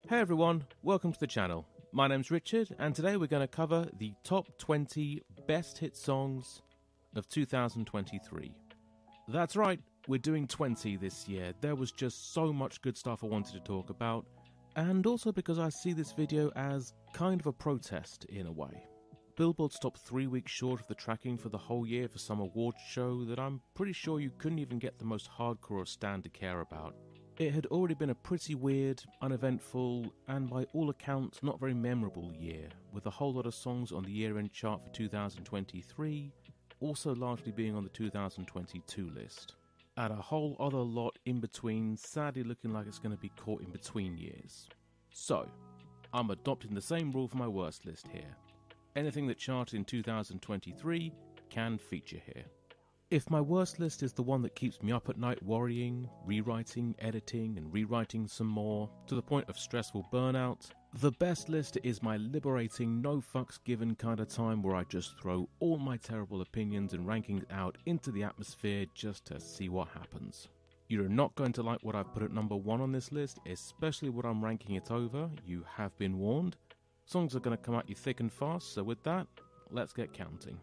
Hey everyone, welcome to the channel. My name's Richard and today we're going to cover the top 20 best hit songs of 2023. That's right, we're doing 20 this year. There was just so much good stuff I wanted to talk about, and also because I see this video as kind of a protest in a way. Billboard stopped 3 weeks short of the tracking for the whole year for some awards show that I'm pretty sure you couldn't even get the most hardcore stan to care about. It had already been a pretty weird, uneventful, and by all accounts not very memorable year, with a whole lot of songs on the year-end chart for 2023, also largely being on the 2022 list, and a whole other lot in between, sadly looking like it's going to be caught in between years. So, I'm adopting the same rule for my worst list here. Anything that charted in 2023 can feature here. If my worst list is the one that keeps me up at night worrying, rewriting, editing, and rewriting some more, to the point of stressful burnout, the best list is my liberating, no fucks given kind of time where I just throw all my terrible opinions and rankings out into the atmosphere just to see what happens. You're not going to like what I've put at number 1 on this list, especially what I'm ranking it over, you have been warned. Songs are going to come at you thick and fast, so with that, let's get counting.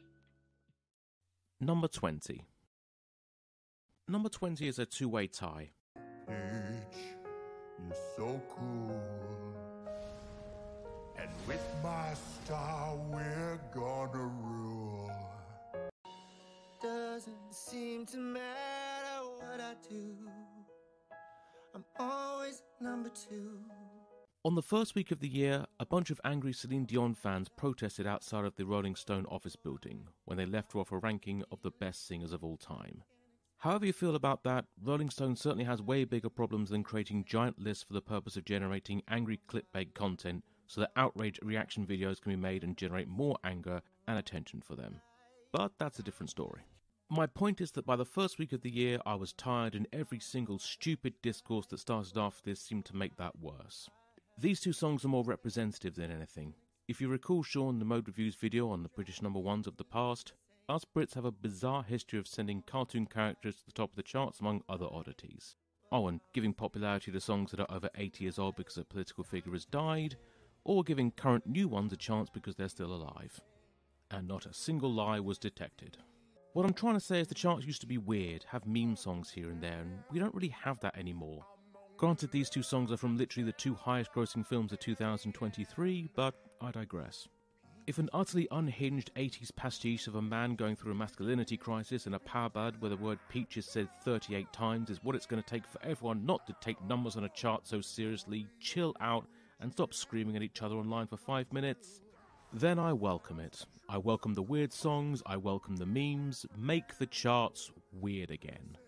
Number 20. Number 20 is a two-way tie. H, you're so cool. And with my star, we're gonna rule. Doesn't seem to matter what I do. I'm always number 2. On the first week of the year, a bunch of angry Celine Dion fans protested outside of the Rolling Stone office building when they left her off a ranking of the best singers of all time. However you feel about that, Rolling Stone certainly has way bigger problems than creating giant lists for the purpose of generating angry clickbait content so that outrage reaction videos can be made and generate more anger and attention for them. But that's a different story. My point is that by the first week of the year I was tired, and every single stupid discourse that started after this seemed to make that worse. These two songs are more representative than anything. If you recall Sean the Mode Reviews video on the British number ones of the past, us Brits have a bizarre history of sending cartoon characters to the top of the charts among other oddities. Oh, and giving popularity to songs that are over 80 years old because a political figure has died, or giving current new ones a chance because they're still alive. And not a single lie was detected. What I'm trying to say is the charts used to be weird, have meme songs here and there, and we don't really have that anymore. Granted, these two songs are from literally the two highest grossing films of 2023, but I digress. If an utterly unhinged 80s pastiche of a man going through a masculinity crisis and a power ballad where the word peach is said 38 times is what it's going to take for everyone not to take numbers on a chart so seriously, chill out, and stop screaming at each other online for 5 minutes, then I welcome it. I welcome the weird songs, I welcome the memes, make the charts weird again.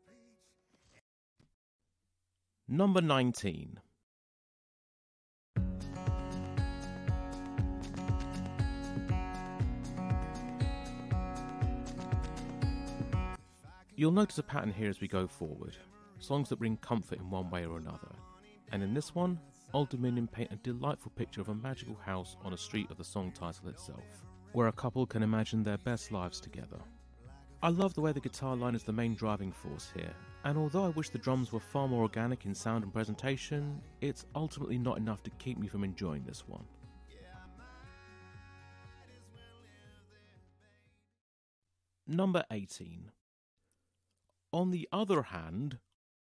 Number 19. You'll notice a pattern here as we go forward. Songs that bring comfort in one way or another. And in this one, Old Dominion paint a delightful picture of a magical house on a street of the song title itself, where a couple can imagine their best lives together. I love the way the guitar line is the main driving force here, and although I wish the drums were far more organic in sound and presentation, it's ultimately not enough to keep me from enjoying this one. Number 18. On the other hand,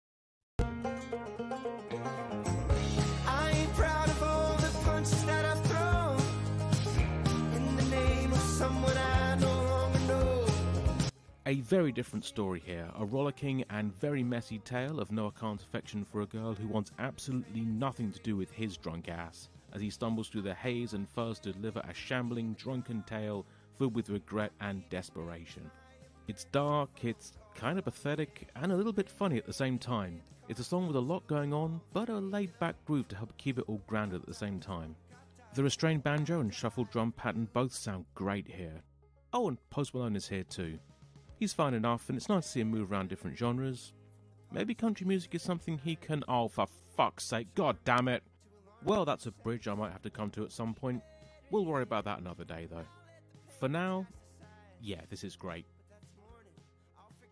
I ain't proud of all the punches that I've thrown in the name of someone I no longer know. a very different story here, a rollicking and very messy tale of Noah Khan's affection for a girl who wants absolutely nothing to do with his drunk ass, as he stumbles through the haze and fails to deliver a shambling, drunken tale filled with regret and desperation. It's dark, it's kind of pathetic, and a little bit funny at the same time. It's a song with a lot going on, but a laid-back groove to help keep it all grounded at the same time. The restrained banjo and shuffled drum pattern both sound great here. Oh, and Post Malone is here too. He's fine enough, and it's nice to see him move around different genres. Maybe country music is something he can... Oh, for fuck's sake, god damn it! Well, that's a bridge I might have to come to at some point. We'll worry about that another day, though. For now, yeah, this is great.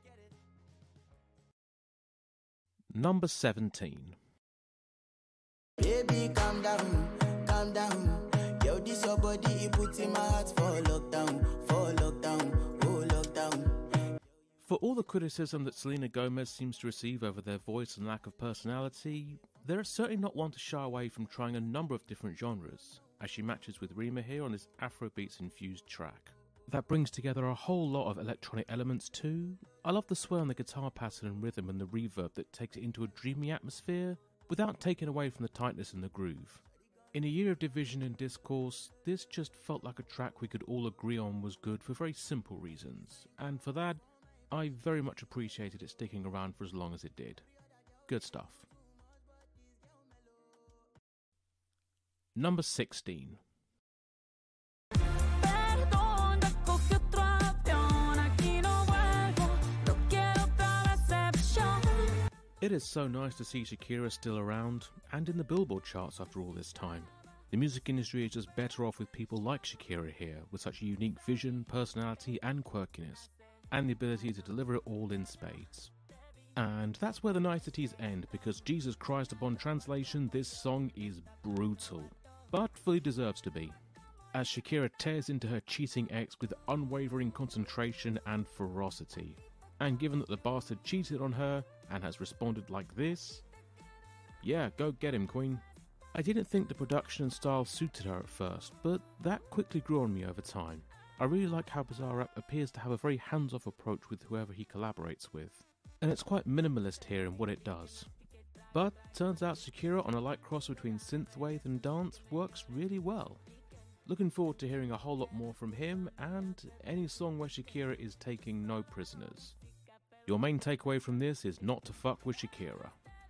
Number 17. Baby, calm down, calm down. Yo, this your body, it puts in my heart for lockdown, oh lockdown. For all the criticism that Selena Gomez seems to receive over their voice and lack of personality, there is certainly not one to shy away from trying a number of different genres, as she matches with Rima here on this Afrobeats-infused track. That brings together a whole lot of electronic elements too. I love the sway on the guitar pattern and rhythm and the reverb that takes it into a dreamy atmosphere, without taking away from the tightness and the groove. In a year of division and discourse, this just felt like a track we could all agree on was good for very simple reasons, and for that, I very much appreciated it sticking around for as long as it did. Good stuff. Number 16. It is so nice to see Shakira still around, and in the Billboard charts after all this time. The music industry is just better off with people like Shakira here, with such a unique vision, personality and quirkiness, and the ability to deliver it all in spades. And that's where the niceties end, because Jesus Christ upon translation, this song is brutal, but fully deserves to be, as Shakira tears into her cheating ex with unwavering concentration and ferocity. And given that the bastard cheated on her and has responded like this, yeah, go get him, Queen. I didn't think the production and style suited her at first, but that quickly grew on me over time. I really like how Bizarrap appears to have a very hands-off approach with whoever he collaborates with, and it's quite minimalist here in what it does. But turns out Shakira on a light cross between synthwave and dance works really well. Looking forward to hearing a whole lot more from him and any song where Shakira is taking no prisoners. Your main takeaway from this is not to fuck with Shakira.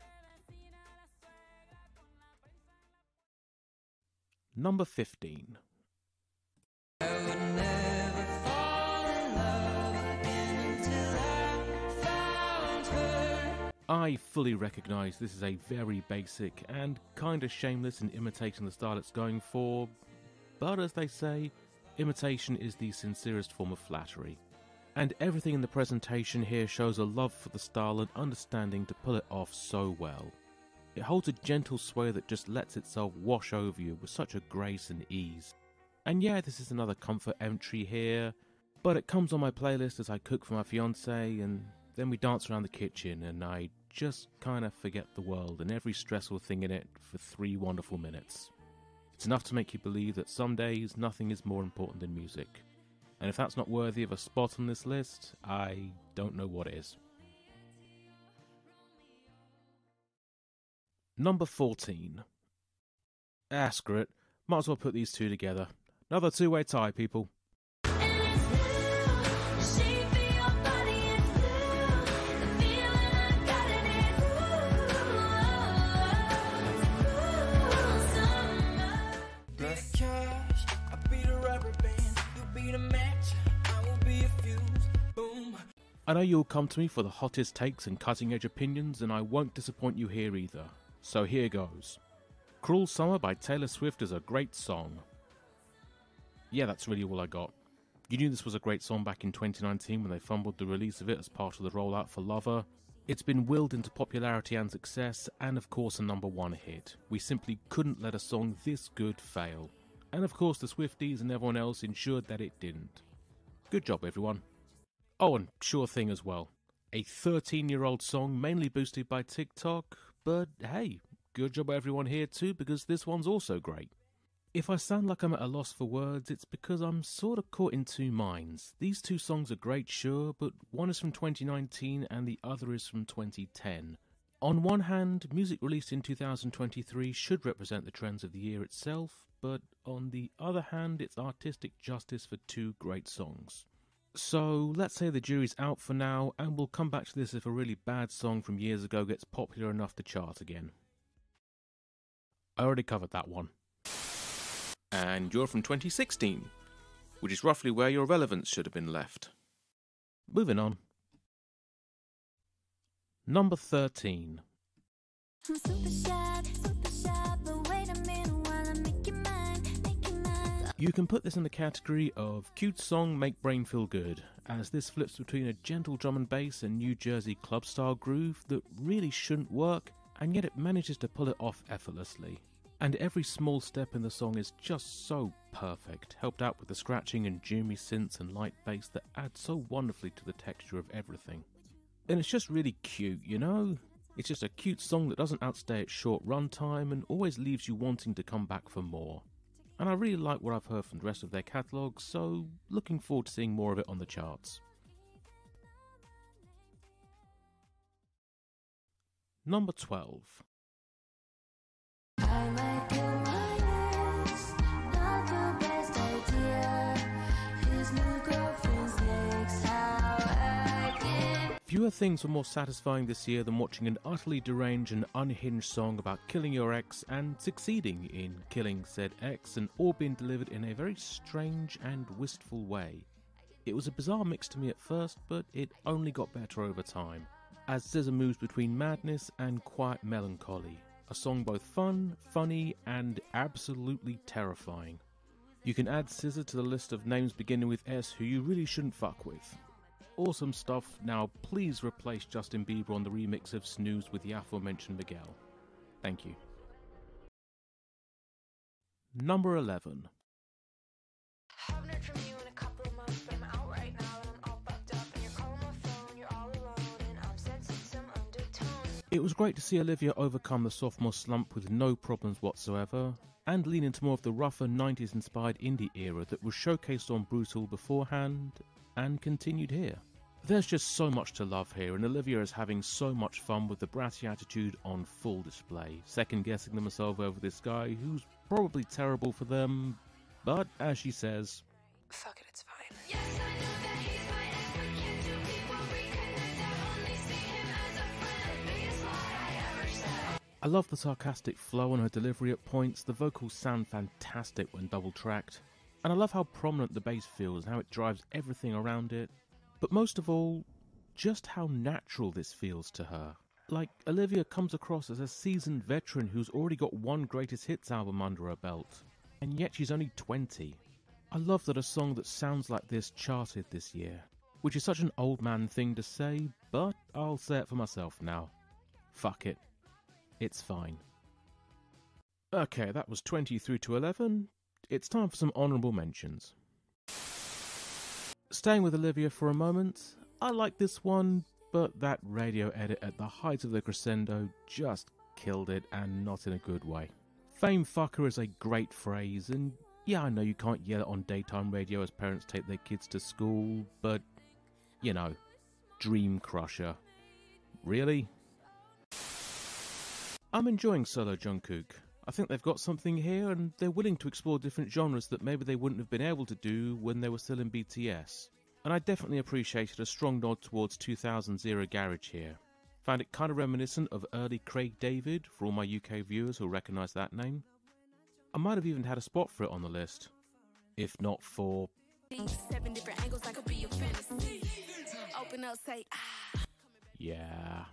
Number 15. I fully recognise this is a very basic and kinda shameless in imitating the style it's going for, but as they say, imitation is the sincerest form of flattery. And everything in the presentation here shows a love for the style and understanding to pull it off so well. It holds a gentle sway that just lets itself wash over you with such a grace and ease. And yeah, this is another comfort entry here, but it comes on my playlist as I cook for my fiancé, and then we dance around the kitchen and I just kinda forget the world and every stressful thing in it for 3 wonderful minutes. It's enough to make you believe that some days nothing is more important than music. And if that's not worthy of a spot on this list, I don't know what is. Number 14. Screw it. Might as well put these two together. Another two-way tie, people. I know you'll come to me for the hottest takes and cutting-edge opinions, and I won't disappoint you here either. So here goes. Cruel Summer by Taylor Swift is a great song. Yeah, that's really all I got. You knew this was a great song back in 2019 when they fumbled the release of it as part of the rollout for Lover. It's been willed into popularity and success, and of course a #1 hit. We simply couldn't let a song this good fail. And of course the Swifties and everyone else ensured that it didn't. Good job, everyone. Oh, and Sure Thing as well. A 13-year-old song mainly boosted by TikTok, but hey, good job everyone here too, because this one's also great. If I sound like I'm at a loss for words, it's because I'm sort of caught in two minds. These two songs are great, sure, but one is from 2019 and the other is from 2010. On one hand, music released in 2023 should represent the trends of the year itself, but on the other hand, it's artistic justice for two great songs. So let's say the jury's out for now, and we'll come back to this if a really bad song from years ago gets popular enough to chart again. I already covered that one. And you're from 2016, which is roughly where your relevance should have been left. Moving on. Number 13. I'm super shy, but wait a minute while I make you mine. You can put this in the category of cute song make brain feel good, as this flips between a gentle drum and bass and New Jersey club style groove that really shouldn't work, and yet it manages to pull it off effortlessly. And every small step in the song is just so perfect, helped out with the scratching and doomy synths and light bass that add so wonderfully to the texture of everything. And it's just really cute, you know? It's just a cute song that doesn't outstay its short runtime and always leaves you wanting to come back for more. And I really like what I've heard from the rest of their catalogue, so looking forward to seeing more of it on the charts. Number 12. I might be honest, not the best idea. His new girlfriend's next, how I get. Fewer things were more satisfying this year than watching an utterly deranged and unhinged song about killing your ex and succeeding in killing said ex, and all being delivered in a very strange and wistful way. It was a bizarre mix to me at first, but it only got better over time, as SZA moves between madness and quiet melancholy. A song both fun, funny, and absolutely terrifying. You can add SZA to the list of names beginning with S who you really shouldn't fuck with. Awesome stuff. Now please replace Justin Bieber on the remix of Snooze with the aforementioned Miguel. Thank you. Number 11. Haven't heard from you in a couple of months, but I'm out right now and I'm all fucked up. And you're calling my phone, you're all alone, and I'm sensing some undertones. It was great to see Olivia overcome the sophomore slump with no problems whatsoever, and lean into more of the rougher 90s inspired indie era that was showcased on Brutal beforehand and continued here. There's just so much to love here, and Olivia is having so much fun with the bratty attitude on full display, second guessing themselves over this guy who's probably terrible for them, but as she says, Fuck it, it's fine. Yes, I know that he's my ex, but can't two people reconnect? I only see him as a friend. Biggest lie I ever said. I love the sarcastic flow and her delivery at points. The vocals sound fantastic when double tracked, and I love how prominent the bass feels and how it drives everything around it. But most of all, just how natural this feels to her. Like, Olivia comes across as a seasoned veteran who's already got one greatest hits album under her belt, and yet she's only 20. I love that a song that sounds like this charted this year, which is such an old man thing to say, but I'll say it for myself now. Fuck it. It's fine. Okay, that was 20 through to 11. It's time for some honourable mentions. Staying with Olivia for a moment, I like this one, but that radio edit at the height of the crescendo just killed it, and not in a good way. Fame fucker is a great phrase, and yeah, I know you can't yell it on daytime radio as parents take their kids to school, but, you know, dream crusher. Really? I'm enjoying solo Jungkook. I think they've got something here, and they're willing to explore different genres that maybe they wouldn't have been able to do when they were still in BTS. And I definitely appreciated a strong nod towards 2000s era garage here. Found it kind of reminiscent of early Craig David, for all my UK viewers who'll recognise that name. I might have even had a spot for it on the list, if not for... 7 different angles, I could be your fantasy. Open up, say, ah. Yeah.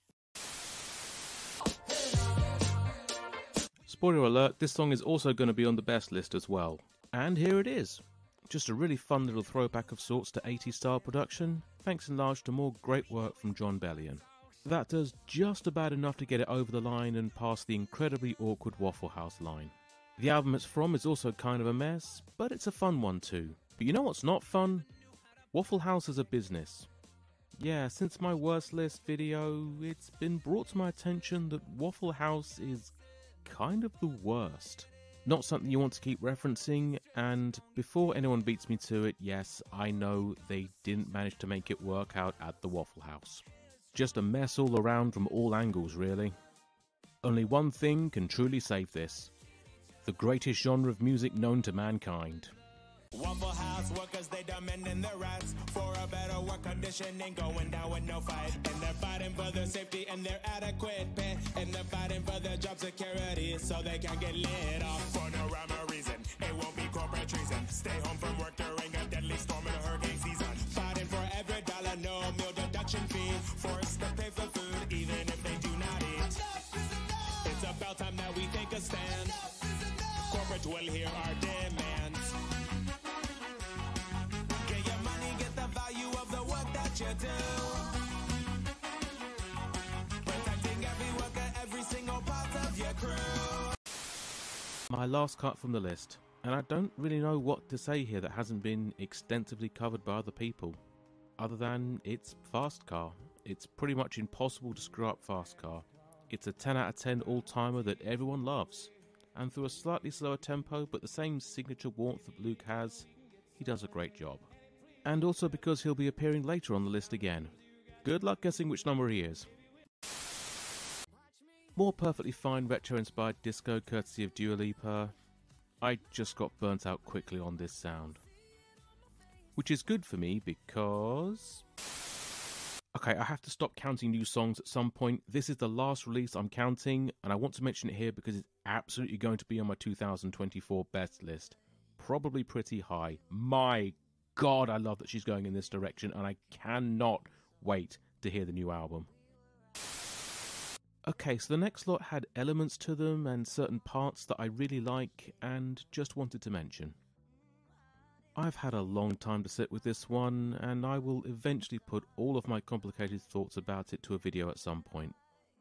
Spoiler alert, this song is also going to be on the best list as well. And here it is. Just a really fun little throwback of sorts to 80s style production, thanks in large to more great work from Jon Bellion. That does just about enough to get it over the line and past the incredibly awkward Waffle House line. The album it's from is also kind of a mess, but it's a fun one too. But you know what's not fun? Waffle House as a business. Yeah, since my worst list video, it's been brought to my attention that Waffle House is kind of the worst. Not something you want to keep referencing, and before anyone beats me to it, yes, I know they didn't manage to make it work out at the Waffle House. Just a mess all around from all angles, really. Only one thing can truly save this. The greatest genre of music known to mankind. Waffle House workers, they demanding their rights for a better work condition, ain't going down with no fight. And they're fighting for their safety and their adequate pay. And they're fighting for their job security so they can get laid off for no rhyme or reason. It won't be corporate treason. Stay home from work during a deadly storm in a hurricane season. Fighting for every dollar, no meal deduction fee. Forced to pay for food even if they do not eat. It's about time that we take a stand. Corporate will hear our demands. Get your money, get the value of the work that you do. Protecting every worker, every My last cut from the list, and I don't really know what to say here that hasn't been extensively covered by other people, other than it's Fast Car. It's pretty much impossible to screw up Fast Car. It's a 10 out of 10 all-timer that everyone loves, and through a slightly slower tempo but the same signature warmth that Luke has, he does a great job. And also because he'll be appearing later on the list again. Good luck guessing which number he is. More perfectly fine retro-inspired disco courtesy of Dua Lipa. I just got burnt out quickly on this sound. Which is good for me because... Okay, I have to stop counting new songs at some point. This is the last release I'm counting, and I want to mention it here because it's absolutely going to be on my 2024 best list. Probably pretty high. My God, I love that she's going in this direction, and I cannot wait to hear the new album. Okay, so the next lot had elements to them and certain parts that I really like and just wanted to mention. I've had a long time to sit with this one, and I will eventually put all of my complicated thoughts about it to a video at some point.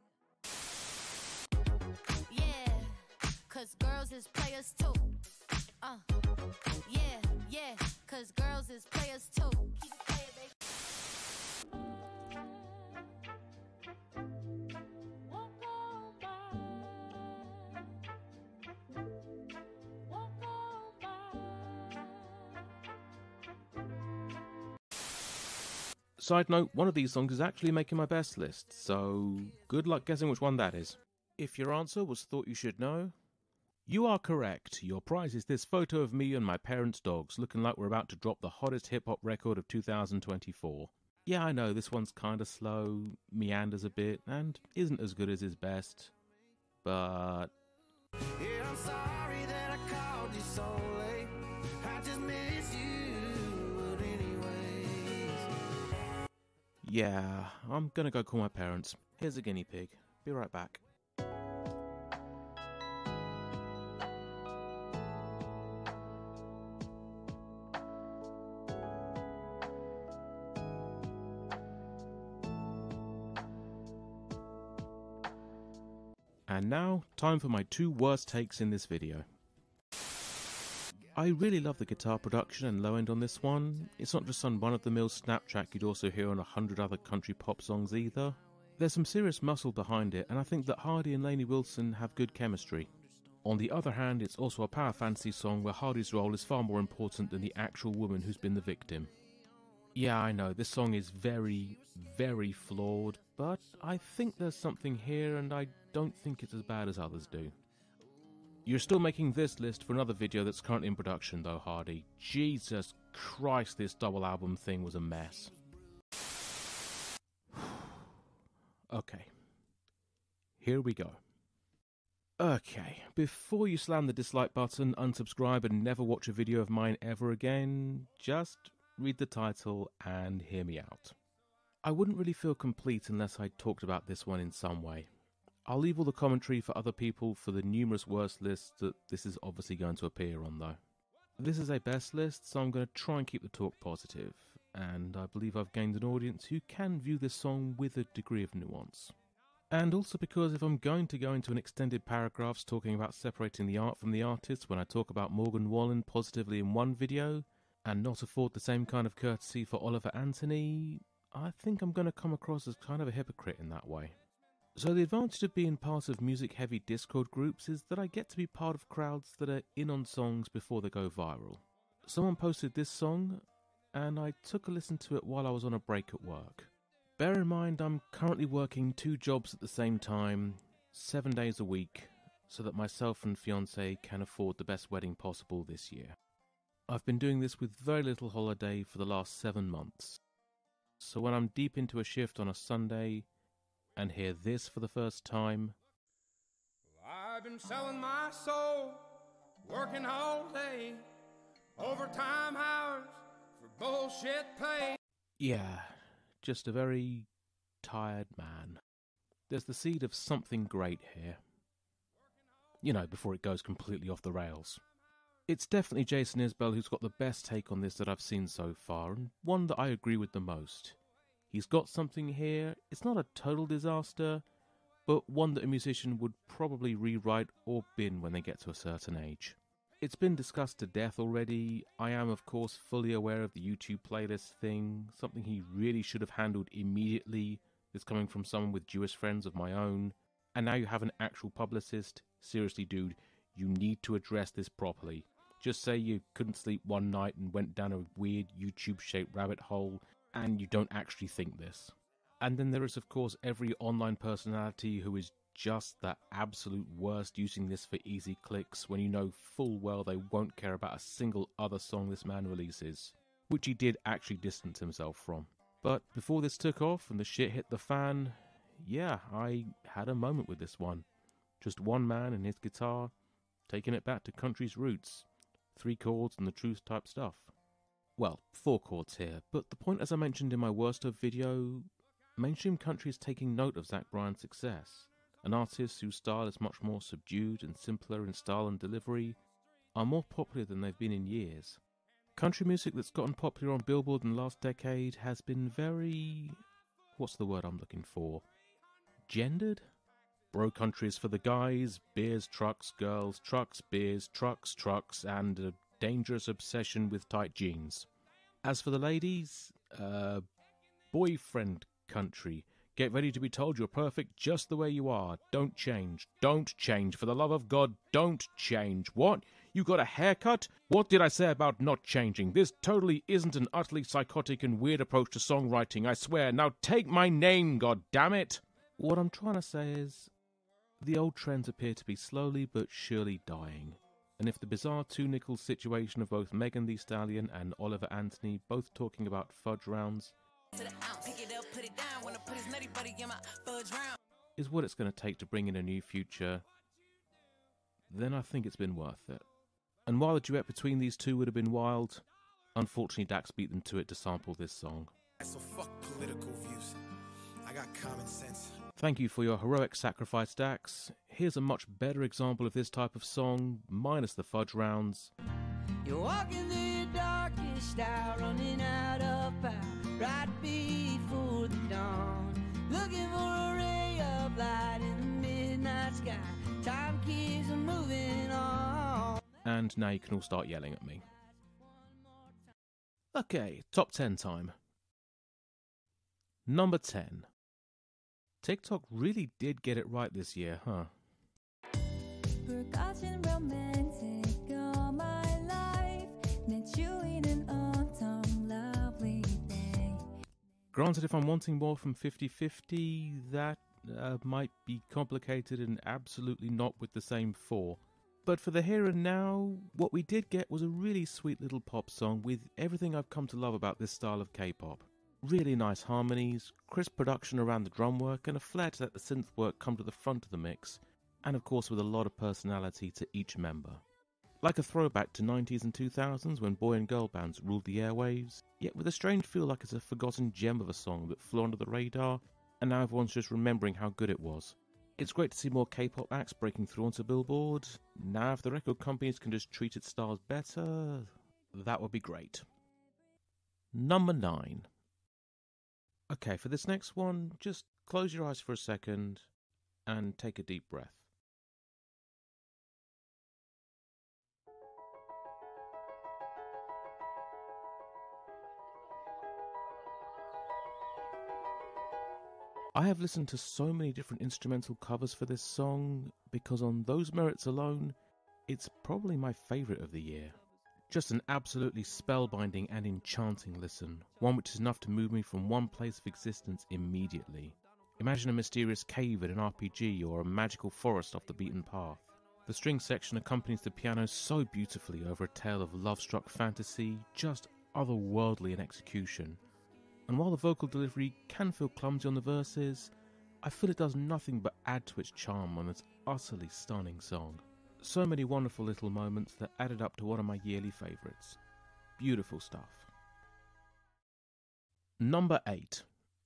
Yeah, 'cause girls is players too. Yeah, 'cause girls is players too. Keep it playing, baby. Side note, one of these songs is actually making my best list, so good luck guessing which one that is. If your answer was Thought You Should Know, you are correct. Your prize is this photo of me and my parents' dogs, looking like we're about to drop the hottest hip-hop record of 2024. Yeah, I know, this one's kinda slow, meanders a bit, and isn't as good as his best, but... Yeah, I'm sorry that I called you so late. I just miss you, but anyways. Yeah, I'm gonna go call my parents. Here's a guinea pig. Be right back. And now, time for my two worst takes in this video. I really love the guitar production and low end on this one. It's not just some run-of-the-mill snap track you'd also hear on 100 other country pop songs either. There's some serious muscle behind it, and I think that Hardy and Lainey Wilson have good chemistry. On the other hand, it's also a power fantasy song where Hardy's role is far more important than the actual woman who's been the victim. Yeah, I know, this song is very, very flawed, but I think there's something here and I don't think it's as bad as others do. You're still making this list for another video that's currently in production though, Hardy. Jesus Christ, this double album thing was a mess. Okay. Here we go. Okay, before you slam the dislike button, unsubscribe and never watch a video of mine ever again, just read the title and hear me out. I wouldn't really feel complete unless I talked about this one in some way. I'll leave all the commentary for other people for the numerous worst lists that this is obviously going to appear on though. This is a best list, so I'm going to try and keep the talk positive, and I believe I've gained an audience who can view this song with a degree of nuance. And also because if I'm going to go into an extended paragraphs talking about separating the art from the artist when I talk about Morgan Wallen positively in one video, and not afford the same kind of courtesy for Oliver Anthony, I think I'm going to come across as kind of a hypocrite in that way. So the advantage of being part of music-heavy Discord groups is that I get to be part of crowds that are in on songs before they go viral. Someone posted this song, and I took a listen to it while I was on a break at work. Bear in mind I'm currently working 2 jobs at the same time, 7 days a week, so that myself and fiancé can afford the best wedding possible this year. I've been doing this with very little holiday for the last 7 months. So when I'm deep into a shift on a Sunday and hear this for the first time... I've been selling my soul, working all day, overtime hours for bullshit pay. Yeah, just a very tired man. There's the seed of something great here. You know, before it goes completely off the rails. It's definitely Jason Isbell who's got the best take on this that I've seen so far, and one that I agree with the most. He's got something here, it's not a total disaster, but one that a musician would probably rewrite or bin when they get to a certain age. It's been discussed to death already. I am, of course, fully aware of the YouTube playlist thing, something he really should have handled immediately. This coming from someone with Jewish friends of my own. And now you have an actual publicist. Seriously, dude, you need to address this properly. Just say you couldn't sleep one night and went down a weird YouTube-shaped rabbit hole, and you don't actually think this. And then there is, of course, every online personality who is just the absolute worst using this for easy clicks when you know full well they won't care about a single other song this man releases, which he did actually distance himself from. But before this took off and the shit hit the fan, yeah, I had a moment with this one. Just one man and his guitar, taking it back to country's roots. 3 chords and the truth type stuff. Well, 4 chords here, but the point, as I mentioned in my worst of video, mainstream country is taking note of Zach Bryan's success. An artist whose style is much more subdued and simpler in style and delivery are more popular than they've been in years. Country music that's gotten popular on Billboard in the last decade has been very... what's the word I'm looking for? Gendered? Bro country is for the guys, beers, trucks, girls, trucks, beers, trucks, and a dangerous obsession with tight jeans. As for the ladies, boyfriend country. Get ready to be told you're perfect just the way you are. Don't change. Don't change. For the love of God, don't change. What? You got a haircut? What did I say about not changing? This totally isn't an utterly psychotic and weird approach to songwriting, I swear. Now take my name, God damn it! What I'm trying to say is, the old trends appear to be slowly but surely dying. And if the bizarre Two Nickels situation of both Megan Thee Stallion and Oliver Anthony both talking about fudge rounds is what it's going to take to bring in a new future, then I think it's been worth it. And while the duet between these two would have been wild, unfortunately Dax beat them to it to sample this song. So fuck political views. I got common sense. Thank you for your heroic sacrifice, Dax. Here's a much better example of this type of song, minus the fudge rounds. You're walking through your darkest hour, running out of power, right before the dawn, looking for a ray of light in the midnight sky. Time keeps moving on. And now you can all start yelling at me. Okay, top 10 time. Number 10. TikTok really did get it right this year, huh? Forgotten romantic all my life. Met you in an autumn lovely day. Granted, if I'm wanting more from 50-50, that might be complicated and absolutely not with the same 4. But for the here and now, what we did get was a really sweet little pop song with everything I've come to love about this style of K-pop. Really nice harmonies, crisp production around the drum work, and a flair to let the synth work come to the front of the mix, and of course with a lot of personality to each member. Like a throwback to 90s and 2000s when boy and girl bands ruled the airwaves, yet with a strange feel like it's a forgotten gem of a song that flew under the radar, and now everyone's just remembering how good it was. It's great to see more K-pop acts breaking through onto Billboard. Now if the record companies can just treat its stars better, that would be great. Number 9. Okay, for this next one, just close your eyes for a second and take a deep breath. I have listened to so many different instrumental covers for this song because on those merits alone, it's probably my favourite of the year. Just an absolutely spellbinding and enchanting listen, one which is enough to move me from one place of existence immediately. Imagine a mysterious cave in an RPG or a magical forest off the beaten path. The string section accompanies the piano so beautifully over a tale of love-struck fantasy, just otherworldly in execution. And while the vocal delivery can feel clumsy on the verses, I feel it does nothing but add to its charm on this utterly stunning song. So many wonderful little moments that added up to one of my yearly favourites. Beautiful stuff. Number 8.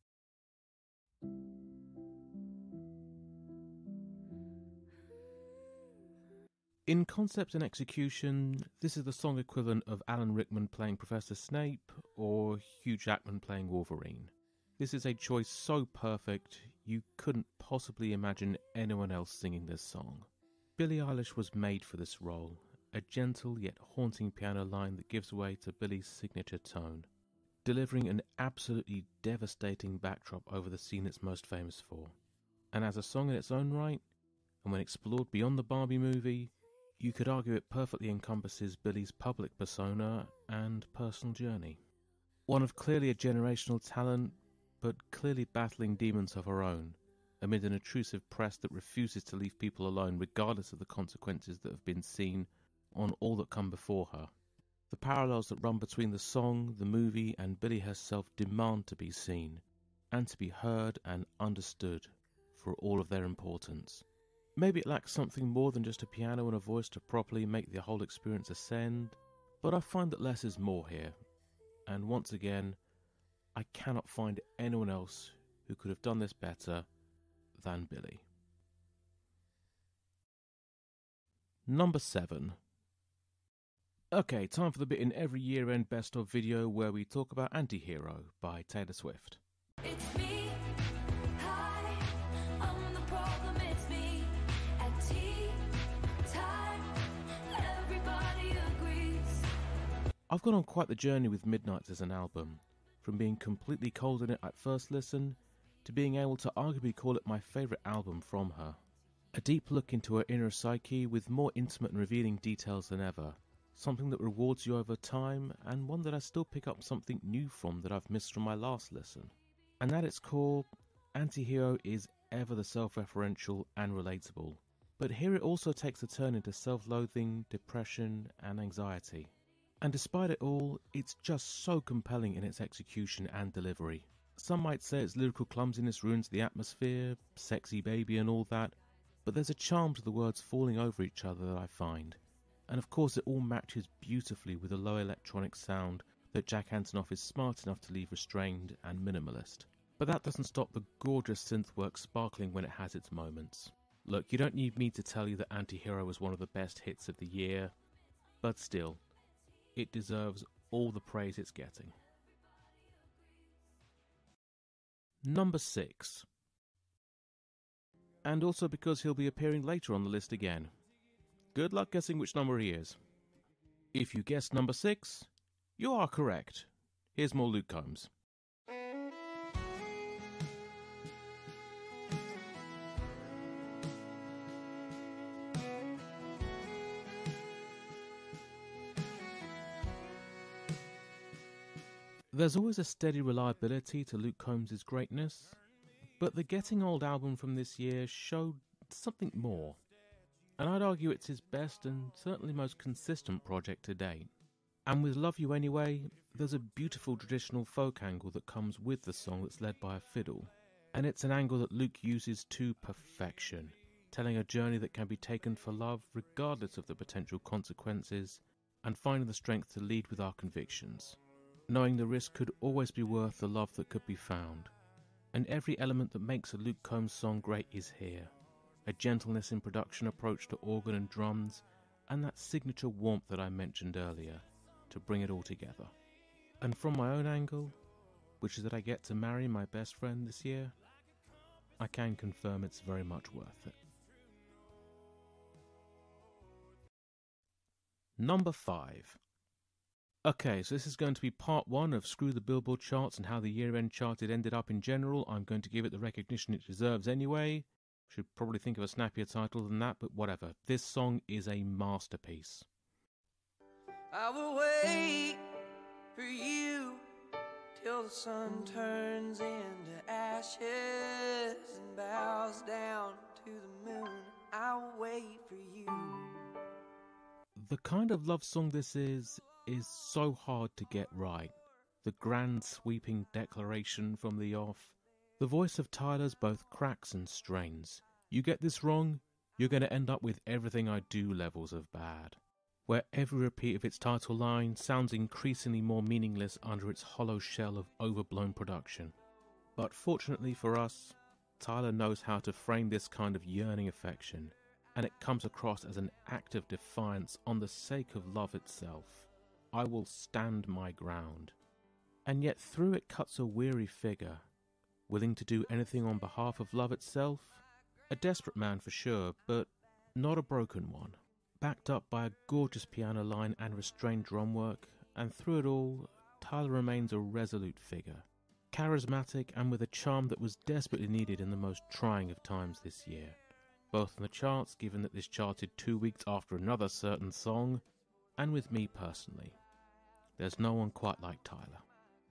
In concept and execution, this is the song equivalent of Alan Rickman playing Professor Snape or Hugh Jackman playing Wolverine. This is a choice so perfect, you couldn't possibly imagine anyone else singing this song. Billie Eilish was made for this role, a gentle yet haunting piano line that gives way to Billie's signature tone, delivering an absolutely devastating backdrop over the scene it's most famous for. And as a song in its own right, and when explored beyond the Barbie movie, you could argue it perfectly encompasses Billie's public persona and personal journey. One of clearly a generational talent, but clearly battling demons of her own, amid an intrusive press that refuses to leave people alone regardless of the consequences that have been seen on all that come before her. The parallels that run between the song, the movie, and Billie herself demand to be seen, and to be heard and understood for all of their importance. Maybe it lacks something more than just a piano and a voice to properly make the whole experience ascend, but I find that less is more here, and once again, I cannot find anyone else who could have done this better than Billie. Number 7. Okay, time for the bit in every year-end best-of video where we talk about Anti-Hero by Taylor Swift. It's me. Hi, I'm the problem. It's me. At tea time, everybody agrees. I've gone on quite the journey with Midnights as an album, from being completely cold in it at first listen, to being able to arguably call it my favourite album from her. A deep look into her inner psyche with more intimate and revealing details than ever, something that rewards you over time, and one that I still pick up something new from that I've missed from my last listen. And at its core, Anti-Hero is ever the self-referential and relatable, but here it also takes a turn into self-loathing, depression, and anxiety. And despite it all, it's just so compelling in its execution and delivery. Some might say its lyrical clumsiness ruins the atmosphere, sexy baby and all that, but there's a charm to the words falling over each other that I find. And of course it all matches beautifully with the low electronic sound that Jack Antonoff is smart enough to leave restrained and minimalist. But that doesn't stop the gorgeous synth work sparkling when it has its moments. Look, you don't need me to tell you that Anti-Hero was one of the best hits of the year, but still, it deserves all the praise it's getting. Number 6. And also because he'll be appearing later on the list again. Good luck guessing which number he is. If you guessed number 6, you are correct. Here's more Luke Combs. There's always a steady reliability to Luke Combs' greatness, but the Getting Old album from this year showed something more. And I'd argue it's his best and certainly most consistent project to date. And with Love You Anyway, there's a beautiful traditional folk angle that comes with the song that's led by a fiddle. And it's an angle that Luke uses to perfection, telling a journey that can be taken for love regardless of the potential consequences, and finding the strength to lead with our convictions, knowing the risk could always be worth the love that could be found. And every element that makes a Luke Combs song great is here. A gentleness in production approach to organ and drums, and that signature warmth that I mentioned earlier, to bring it all together. And from my own angle, which is that I get to marry my best friend this year, I can confirm it's very much worth it. Number 5. Okay, so this is going to be part 1 of Screw the Billboard charts and how the year-end chart it ended up in general. I'm going to give it the recognition it deserves anyway. Should probably think of a snappier title than that, but whatever. This song is a masterpiece. I will wait for you till the sun turns into ashes and bows down to the moon. I'll wait for you. The kind of love song this is so hard to get right. The grand sweeping declaration from the off. The voice of Tyler's both cracks and strains. You get this wrong, you're going to end up with Everything I Do levels of bad, where every repeat of its title line sounds increasingly more meaningless under its hollow shell of overblown production. But fortunately for us, Tyler knows how to frame this kind of yearning affection, and it comes across as an act of defiance on the sake of love itself. I will stand my ground. And yet through it cuts a weary figure, Willing to do anything on behalf of love itself? A desperate man for sure, but not a broken one. Backed up by a gorgeous piano line and restrained drum work, and through it all, Tyler remains a resolute figure. Charismatic and with a charm that was desperately needed in the most trying of times this year. Both on the charts, given that this charted 2 weeks after another certain song, and with me personally. There's no one quite like Tyler.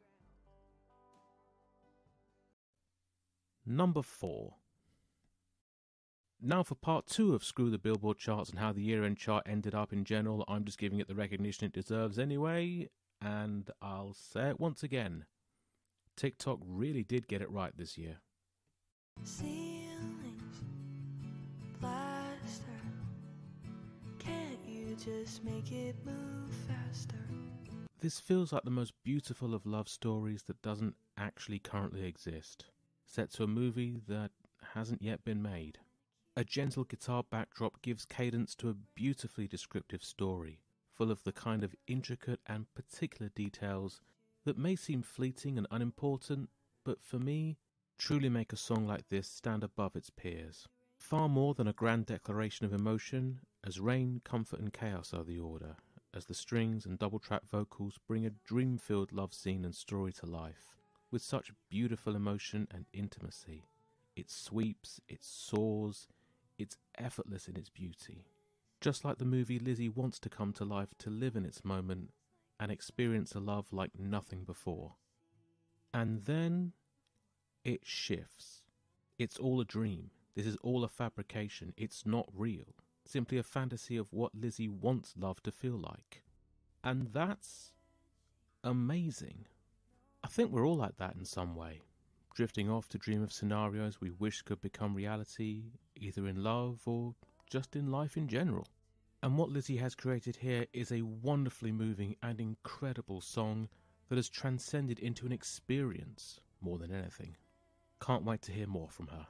Number 4. Now for part 2 of Screw the Billboard charts and how the year-end chart ended up in general. I'm just giving it the recognition it deserves anyway, and I'll say it once again. TikTok really did get it right this year. Ceilings, plaster. Can't you just make it move faster? This feels like the most beautiful of love stories that doesn't actually currently exist. Set to a movie that hasn't yet been made. A gentle guitar backdrop gives cadence to a beautifully descriptive story, full of the kind of intricate and particular details that may seem fleeting and unimportant, but for me, truly make a song like this stand above its peers. Far more than a grand declaration of emotion, as rain, comfort and chaos are the order, as the strings and double-track vocals bring a dream-filled love scene and story to life, with such beautiful emotion and intimacy. It sweeps, it soars, it's effortless in its beauty. Just like the movie Lizzy wants to come to life to live in its moment and experience a love like nothing before. And then it shifts. It's all a dream. This is all a fabrication. It's not real. Simply a fantasy of what Lizzy wants love to feel like. And that's amazing. I think we're all like that in some way, drifting off to dream of scenarios we wish could become reality, either in love or just in life in general. And what Lizzy has created here is a wonderfully moving and incredible song that has transcended into an experience more than anything. Can't wait to hear more from her.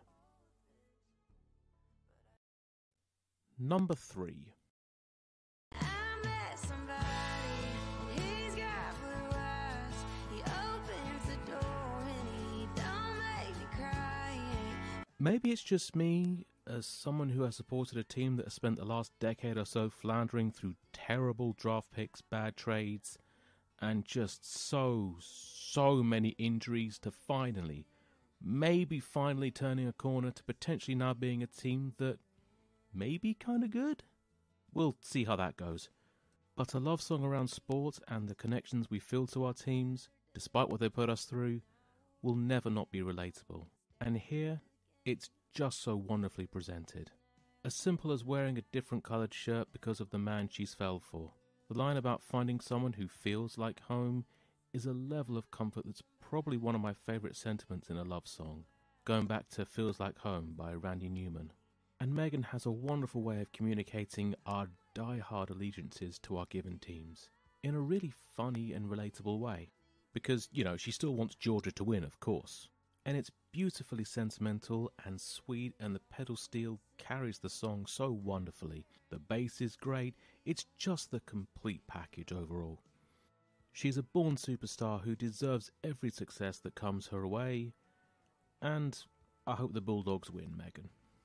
Number 3. I met somebody, and he's got blue eyes. He opens the door and he don't make me cry. Maybe it's just me, as someone who has supported a team that has spent the last decade or so floundering through terrible draft picks, bad trades, and just so many injuries to maybe finally turning a corner to potentially now being a team that may be kind of good. We'll see how that goes. But a love song around sport and the connections we feel to our teams, despite what they put us through, will never not be relatable. And here, it's just so wonderfully presented. As simple as wearing a different coloured shirt because of the man she's fell for. The line about finding someone who feels like home is a level of comfort that's probably one of my favourite sentiments in a love song, going back to Feels Like Home by Randy Newman. And Megan has a wonderful way of communicating our die-hard allegiances to our given teams in a really funny and relatable way. Because, she still wants Georgia to win, of course. And it's beautifully sentimental and sweet, and the pedal steel carries the song so wonderfully. The bass is great. It's just the complete package overall. She's a born superstar who deserves every success that comes her way. And I hope the Bulldogs win, Megan.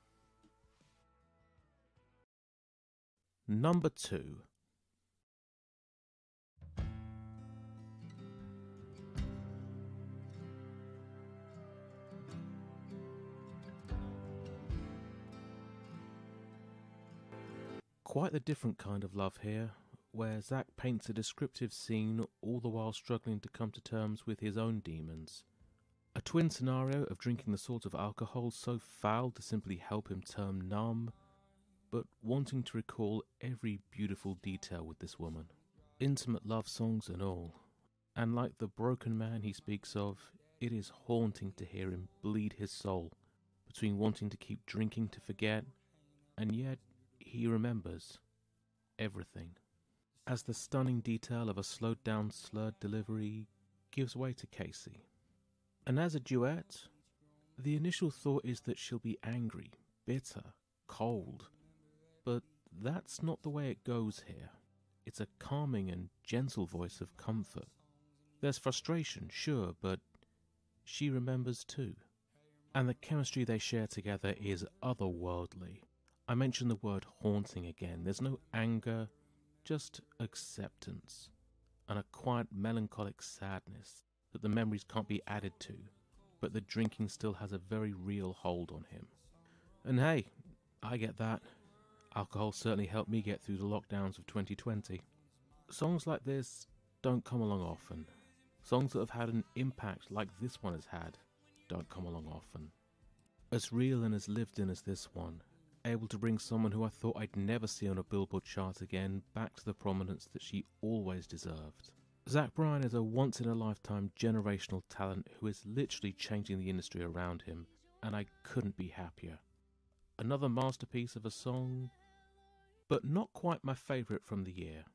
Number 2. Quite the different kind of love here, where Zach paints a descriptive scene all the while struggling to come to terms with his own demons. A twin scenario of drinking the sort of alcohol so foul to simply help him turn numb, but wanting to recall every beautiful detail with this woman. Intimate love songs and all. And like the broken man he speaks of, it is haunting to hear him bleed his soul between wanting to keep drinking to forget, and yet he remembers everything. As the stunning detail of a slowed down slurred delivery gives way to Kacey. And as a duet, the initial thought is that she'll be angry, bitter, cold, but that's not the way it goes here. It's a calming and gentle voice of comfort. There's frustration, sure, but she remembers too. and the chemistry they share together is otherworldly. I mentioned the word haunting again. There's no anger, just acceptance, and a quiet melancholic sadness that the memories can't be added to, but the drinking still has a very real hold on him. And hey, I get that. Alcohol certainly helped me get through the lockdowns of 2020. Songs like this don't come along often. Songs that have had an impact like this one has had don't come along often. As real and as lived in as this one, able to bring someone who I thought I'd never see on a Billboard chart again back to the prominence that she always deserved. Bryan is a once-in-a-lifetime generational talent who is literally changing the industry around him, and I couldn't be happier. Another masterpiece of a song, but not quite my favourite from the year.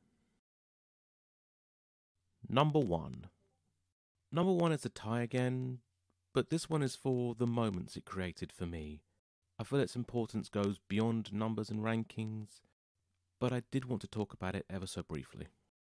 Number 1. Number 1 is a tie again, but this one is for the moments it created for me. I feel its importance goes beyond numbers and rankings, but I did want to talk about it ever so briefly.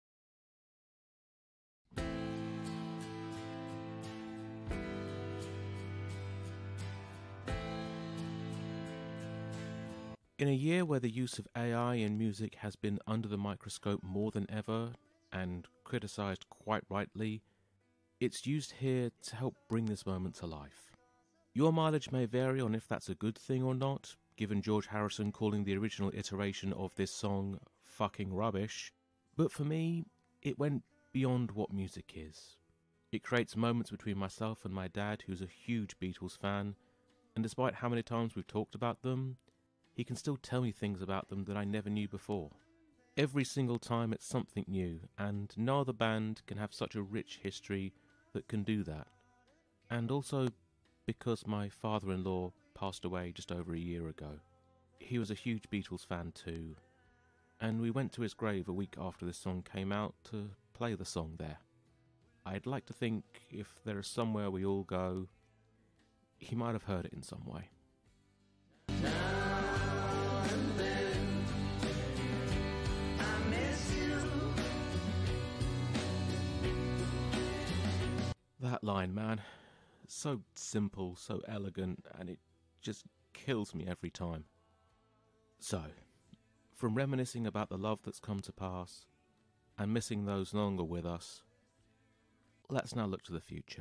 In a year where the use of AI in music has been under the microscope more than ever, and criticised quite rightly, it's used here to help bring this moment to life. Your mileage may vary on if that's a good thing or not, given George Harrison calling the original iteration of this song fucking rubbish, but for me, it went beyond what music is. It creates moments between myself and my dad, who's a huge Beatles fan, and despite how many times we've talked about them, he can still tell me things about them that I never knew before. Every single time it's something new, and no other band can have such a rich history that can do that. And also because my father-in-law passed away just over a year ago. He was a huge Beatles fan too, and we went to his grave a week after this song came out to play the song there. I'd like to think if there is somewhere we all go, he might have heard it in some way. That line, man, so simple, so elegant, and it just kills me every time. So, from reminiscing about the love that's come to pass, and missing those no longer with us, let's now look to the future.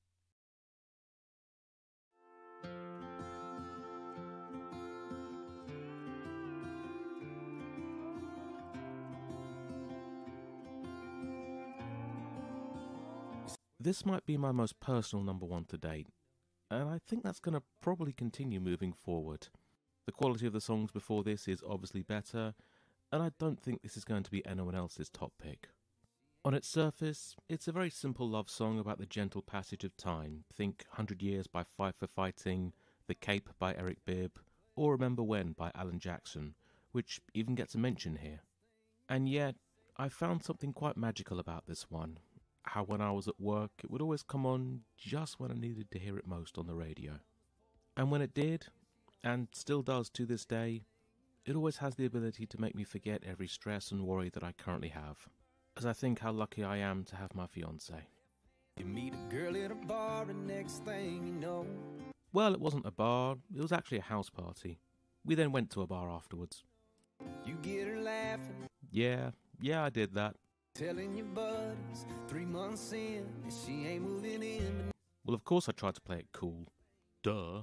This might be my most personal number 1 to date, and I think that's going to probably continue moving forward. The quality of the songs before this is obviously better, and I don't think this is going to be anyone else's top pick. On its surface, it's a very simple love song about the gentle passage of time. Think 100 Years by Five for Fighting, The Cape by Eric Bibb, or Remember When by Alan Jackson, which even gets a mention here. And yet, I found something quite magical about this one. How when I was at work, it would always come on just when I needed to hear it most on the radio. And when it did, and still does to this day, it always has the ability to make me forget every stress and worry that I currently have, as I think how lucky I am to have my fiancée. You meet a girl at a bar and next thing you know. Well, it wasn't a bar, it was actually a house party. We then went to a bar afterwards. You get her laughing, Yeah, I did that. telling your buddies 3 months in that she ain't moving in. Well, of course I tried to play it cool. Duh.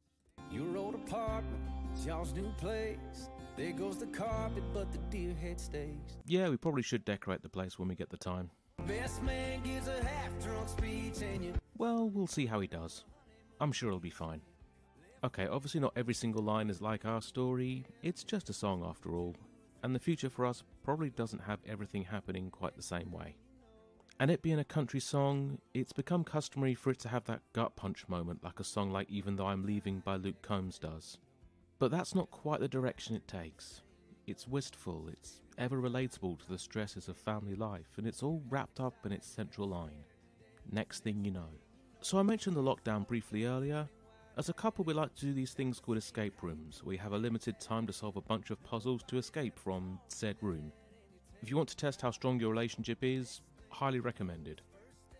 Your old apartment, y'all's new place. There goes the carpet, but the deer head stays. Yeah, we probably should decorate the place when we get the time. Best man gives a half-drunk speech and you... Well, we'll see how he does. I'm sure it'll be fine. Okay, obviously not every single line is like our story. It's just a song after all. And the future for us probably doesn't have everything happening quite the same way. And it being a country song, it's become customary for it to have that gut punch moment like a song like Even Though I'm Leaving by Luke Combs does. But that's not quite the direction it takes. It's wistful, it's ever relatable to the stresses of family life, and it's all wrapped up in its central line. Next thing you know. So I mentioned the lockdown briefly earlier. As a couple, we like to do these things called escape rooms. We have a limited time to solve a bunch of puzzles to escape from said room. If you want to test how strong your relationship is, highly recommended.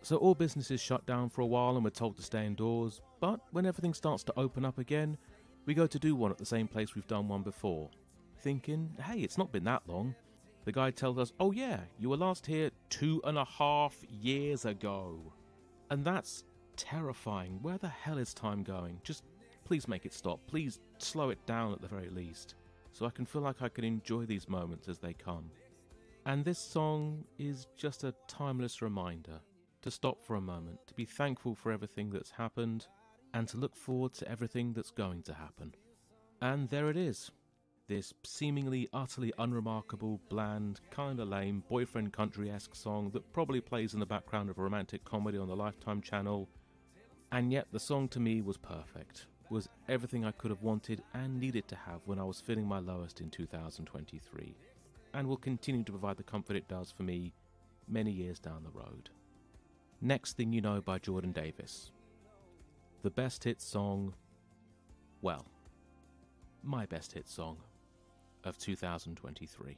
So all businesses shut down for a while and we're told to stay indoors, but when everything starts to open up again, we go to do one at the same place we've done one before, thinking, hey, it's not been that long. The guide tells us, oh yeah, you were last here 2.5 years ago. And that's terrifying. Where the hell is time going? Just please make it stop. Please slow it down at the very least, so I can feel like I can enjoy these moments as they come. And this song is just a timeless reminder to stop for a moment, to be thankful for everything that's happened, and to look forward to everything that's going to happen. And there it is. This seemingly utterly unremarkable, bland, kinda lame, boyfriend country-esque song that probably plays in the background of a romantic comedy on the Lifetime channel. And yet the song to me was perfect, was everything I could have wanted and needed to have when I was feeling my lowest in 2023, and will continue to provide the comfort it does for me many years down the road. Next Thing You Know by Jordan Davis. The best hit song, well, my best hit song of 2023.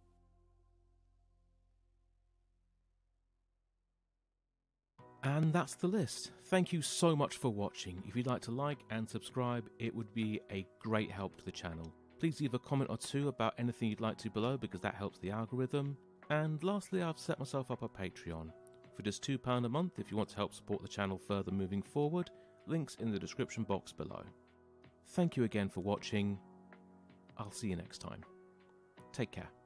And that's the list. Thank you so much for watching. If you'd like to like and subscribe, it would be a great help to the channel. Please leave a comment or two about anything you'd like to below, because that helps the algorithm. And lastly, I've set myself up a Patreon. For just £2 a month if you want to help support the channel further moving forward, links in the description box below. Thank you again for watching. I'll see you next time. Take care.